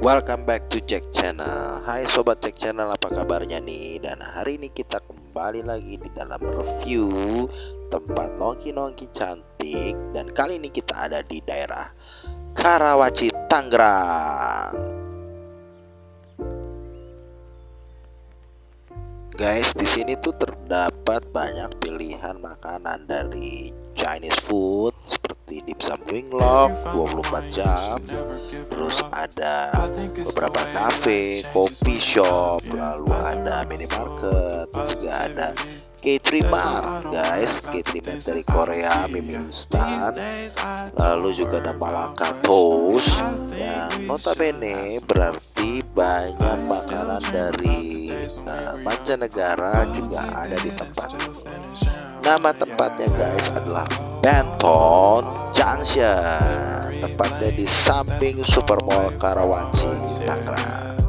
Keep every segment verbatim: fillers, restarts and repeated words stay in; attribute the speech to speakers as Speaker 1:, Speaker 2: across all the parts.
Speaker 1: welcome back to Jack Channel. Hai sobat Jack Channel, apa kabarnya nih? Dan hari ini kita kembali lagi di dalam review tempat nongki-nongki cantik. Dan kali ini kita ada di daerah Karawaci, Tangerang. Guys, di sini tuh terdapat banyak pilihan makanan dari Chinese food seperti dimsum Winglock dua puluh empat jam. Terus ada beberapa cafe, coffee shop, lalu ada minimarket, juga ada K tiga Mart, guys. K tiga Mart dari Korea, mie instan. Lalu juga ada Malaka Toast yang notabene berarti banyak makanan dari uh, mancanegara juga ada di tempat ini. Nama tempatnya guys adalah Benton Junction. Tempatnya di samping Supermall Karawaci, Tangerang.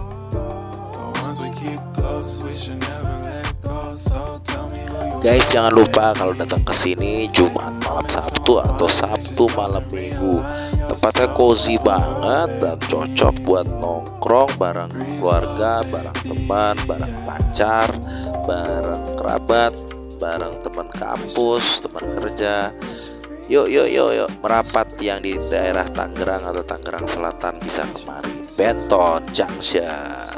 Speaker 1: Guys, jangan lupa kalau datang ke sini Jumat malam Sabtu atau Sabtu malam Minggu. Tempatnya cozy banget dan cocok buat nongkrong bareng keluarga, bareng teman, bareng pacar, bareng kerabat, bareng teman kampus, teman kerja. Yuk yuk yuk yuk merapat yang di daerah Tangerang atau Tangerang Selatan bisa kemari. Benton Junction.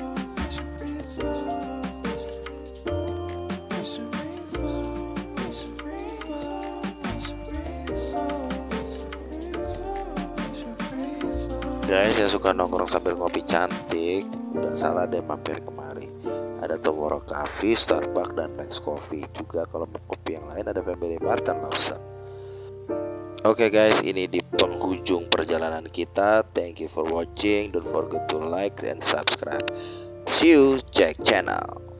Speaker 1: Guys, yang suka nongkrong sambil ngopi cantik, nggak salah deh mampir kemari. Ada Tomorrow Coffee, Starbucks, dan Next Coffee. Juga kalau mau kopi yang lain ada Family Mart dan Lawson. Oke okay guys, ini di penghujung perjalanan kita. Thank you for watching. Don't forget to like and subscribe. See you, Jack Channel.